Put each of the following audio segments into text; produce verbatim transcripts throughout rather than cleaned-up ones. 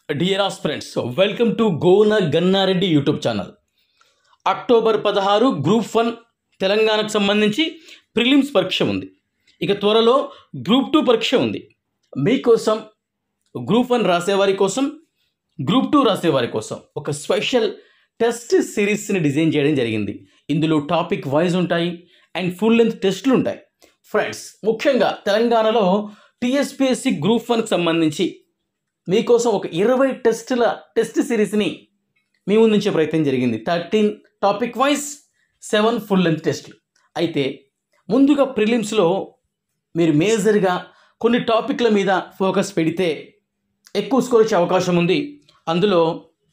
Dear aspirants, welcome to Gona Gannareddy YouTube channel. October పదహారు group one తెలంగాణకు సంబంధించి ప్రిలిమ్స్ పరీక్ష ఉంది. ఇక త్వరలో గ్రూప్ టూ పరీక్ష ఉంది. మీకోసం గ్రూప్ వన్ రాసేవారి కోసం, గ్రూప్ టూ రాసేవారి కోసం ఒక స్పెషల్ టెస్ట్ సిరీస్ని డిజైన్ చేయడం జరిగింది. ఇందులో టాపిక్ వైజ్ ఉంటాయి అండ్ ఫుల్ లెంత్ టెస్టులు ఉంటాయి. ఫ్రెండ్స్, ముఖ్యంగా తెలంగాణలో టీఎస్పీఎస్సీ గ్రూప్ వన్కి సంబంధించి మీకోసం ఒక ఇరవై టెస్టుల టెస్ట్ సిరీస్ని మీ ముందుంచే ప్రయత్నం జరిగింది. Thirteen topic wise, seven full length టెస్టులు. అయితే ముందుగా ప్రిలిమ్స్లో మీరు మేజర్గా కొన్ని టాపిక్ల మీద ఫోకస్ పెడితే ఎక్కువ స్కోర్ వచ్చే అవకాశం ఉంది. అందులో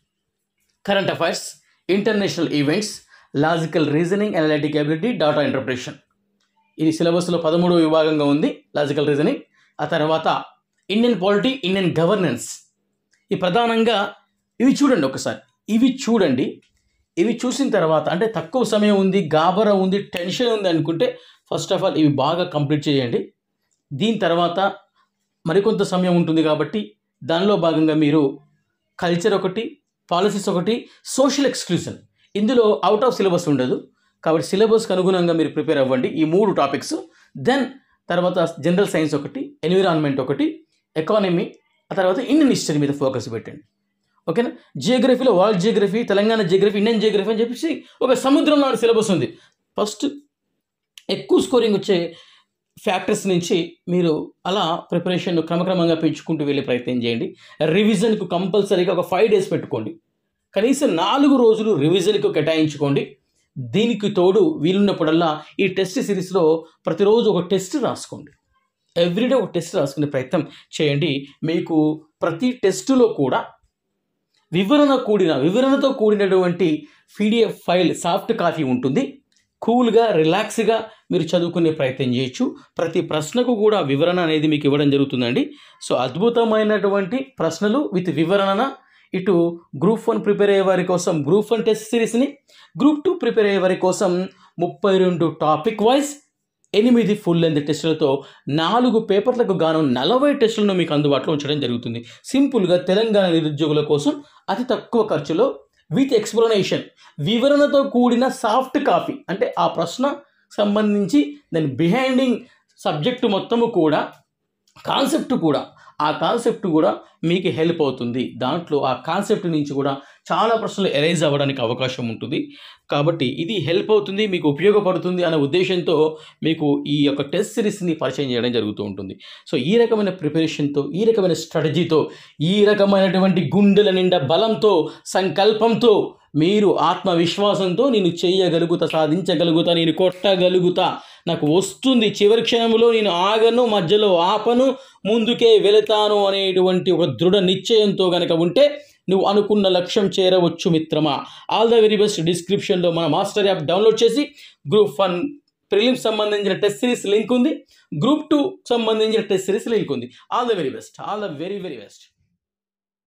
current affairs, international events, logical reasoning, analytic ability, data interpretation. ఇది సిలబస్లో పదమూడవ విభాగంగా ఉంది. లాజికల్ రీజనింగ్, ఆ తర్వాత ఇండియన్ పాలిటీ, ఇండియన్ గవర్నెన్స్. ఈ ప్రధానంగా ఇవి చూడండి ఒకసారి. ఇవి చూడండి ఇవి చూసిన తర్వాత, అంటే తక్కువ సమయం ఉంది, గాబరా ఉంది, టెన్షన్ ఉంది అనుకుంటే ఫస్ట్ ఆఫ్ ఆల్ ఇవి బాగా కంప్లీట్ చేయండి. దీని తర్వాత మరికొంత సమయం ఉంటుంది కాబట్టి దానిలో భాగంగా మీరు కల్చర్ ఒకటి, పాలసీస్ ఒకటి, సోషల్ ఎక్స్క్లూజన్. ఇందులో అవుట్ ఆఫ్ సిలబస్ ఉండదు కాబట్టి సిలబస్కి అనుగుణంగా మీరు ప్రిపేర్ అవ్వండి. ఈ మూడు టాపిక్స్. దెన్ తర్వాత జనరల్ సైన్స్ ఒకటి, ఎన్విరాన్మెంట్ ఒకటి, ఎకానమీ, ఆ తర్వాత ఇండియన్ హిస్టరీ మీద ఫోకస్ పెట్టండి. ఓకేనా? జియోగ్రఫీలో world geography, Telangana geography, Indian geography అని చెప్పేసి ఒక సముద్రం లాంటి సిలబస్ ఉంది. ఫస్ట్ ఎక్కువ స్కోరింగ్ వచ్చే ఫ్యాక్టర్స్ నుంచి మీరు అలా ప్రిపరేషన్ క్రమక్రమంగా పెంచుకుంటూ వెళ్ళే ప్రయత్నం చేయండి. రివిజన్కు కంపల్సరీగా ఒక ఫైవ్ డేస్ పెట్టుకోండి. కనీసం నాలుగు రోజులు రివిజన్కు కేటాయించుకోండి. దీనికి తోడు వీలున్నప్పుడల్లా ఈ టెస్ట్ సిరీస్లో ప్రతిరోజు ఒక టెస్ట్ రాసుకోండి. ఎవ్రీడే ఒక టెస్ట్ రాసుకునే ప్రయత్నం చేయండి. మీకు ప్రతి టెస్టులో కూడా వివరణ కూడిన వివరణతో కూడినటువంటి పీడిఎఫ్ ఫైల్, సాఫ్ట్ కాపీ ఉంటుంది. కూల్గా, రిలాక్స్గా మీరు చదువుకునే ప్రయత్నం చేయొచ్చు. ప్రతి ప్రశ్నకు కూడా వివరణ అనేది మీకు ఇవ్వడం జరుగుతుందండి. సో అద్భుతమైనటువంటి ప్రశ్నలు విత్ వివరణ. ఇటు గ్రూప్ వన్ ప్రిపేర్ అయ్యే వారి కోసం గ్రూప్ వన్ టెస్ట్ సిరీస్ని, గ్రూప్ టూ ప్రిపేర్ అయ్యే వారి కోసం ముప్పై రెండు టాపిక్ వైజ్, ఎనిమిది ఫుల్ లెంత్ టెస్టులతో నాలుగు పేపర్లకు గాను నలభై టెస్టులను మీకు అందుబాటులో ఉంచడం జరుగుతుంది. సింపుల్గా తెలంగాణ నిరుద్యోగుల కోసం అతి తక్కువ ఖర్చులో విత్ ఎక్స్ప్లెనేషన్, వివరణతో కూడిన సాఫ్ట్ కాపీ, అంటే ఆ ప్రశ్న సంబంధించి దాని బిహైండింగ్ సబ్జెక్టు మొత్తము కూడా, కాన్సెప్ట్ కూడా, ఆ కాన్సెప్ట్ కూడా మీకు హెల్ప్ అవుతుంది. దాంట్లో ఆ కాన్సెప్ట్ నుంచి కూడా చాలా ప్రశ్నలు ఎరైజ్ అవ్వడానికి అవకాశం ఉంటుంది. కాబట్టి ఇది హెల్ప్ అవుతుంది, మీకు ఉపయోగపడుతుంది అనే ఉద్దేశంతో మీకు ఈ యొక్క టెస్ట్ సిరీస్ని పరిచయం చేయడం జరుగుతూ ఉంటుంది. సో ఈ రకమైన ప్రిపరేషన్తో, ఈ రకమైన స్ట్రాటజీతో, ఈ రకమైనటువంటి గుండెల నిండా బలంతో, సంకల్పంతో, మీరు ఆత్మవిశ్వాసంతో నేను చేయగలుగుతా, సాధించగలుగుతా, నేను కొట్టగలుగుతా, నాకు వస్తుంది, చివరి క్షణంలో నేను ఆగను, మధ్యలో ఆపను, ముందుకే వెళతాను అనేటువంటి ఒక దృఢ నిశ్చయంతో కనుక ఉంటే నువ్వు అనుకున్న లక్ష్యం చేరవచ్చు మిత్రమా. All the very best. డిస్క్రిప్షన్లో మన మాస్టర్ యాప్ డౌన్లోడ్ చేసి గ్రూప్ వన్ ప్రిలిమ్స్ సంబంధించిన టెస్ట్ సిరీస్ లింక్ ఉంది, గ్రూప్ టూ సంబంధించిన టెస్ట్ సిరీస్ లింక్ ఉంది. All the very best. All the very very best.